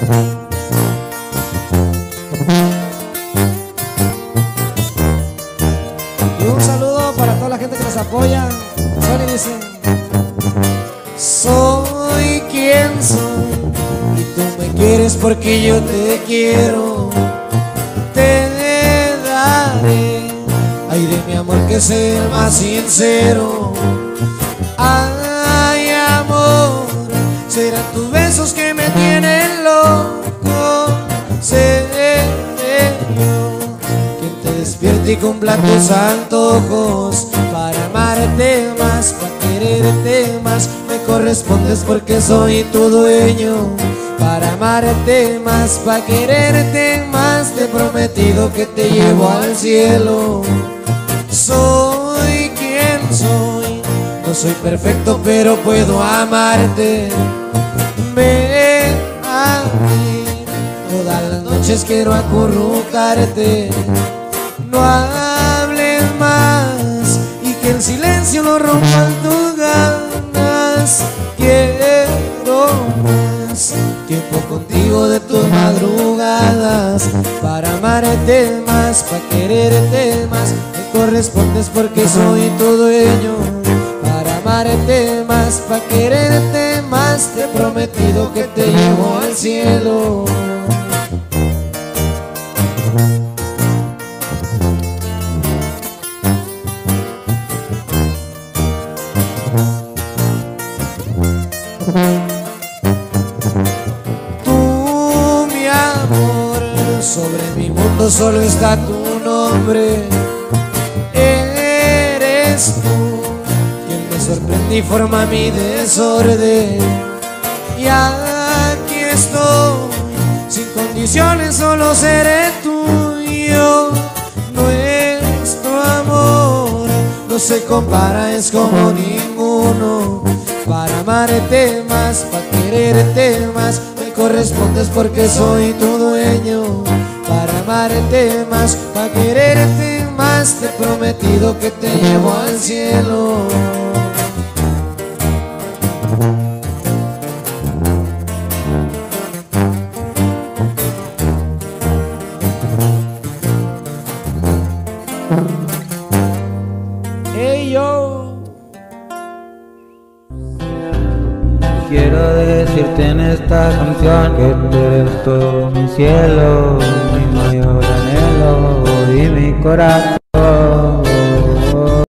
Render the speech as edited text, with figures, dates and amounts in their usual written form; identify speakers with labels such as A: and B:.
A: Y un saludo para toda la gente que nos apoya. Sony dice: soy quien soy y tú me quieres porque yo te quiero. Te daré, ay, de mi amor que sea el más sincero. Ay, amor, serán tus besos que me tienen loco. Seré yo quien te despierte y cumpla tus antojos. Para amarte más, para quererte más, me correspondes porque soy tu dueño. Para amarte más, para quererte más, te he prometido que te llevo al cielo. Soy quien soy, no soy perfecto pero puedo amarte. Ven a mí, todas las noches quiero acurrucarte. No hables más y que el silencio no rompa tus ganas. Quiero más tiempo contigo de tus madrugadas. Para amarte más, para quererte más, me correspondes porque soy tu dueño. Para amarte más, para quererte más, te he prometido que te llevo al cielo. Tú, mi amor, sobre mi mundo solo está tu nombre. Eres tú quien me sorprende y forma mi desorden. Y aquí estoy, sin condiciones, solo seré tuyo. Nuestro amor no se compara, es como ninguno. Para amarte más, para quererte más, me correspondes porque soy tu dueño. Para amarte más, para quererte más, te he prometido que te llevo al cielo. Hey yo.
B: Quiero decirte en esta canción que tú eres todo mi cielo, mi mayor anhelo y mi corazón.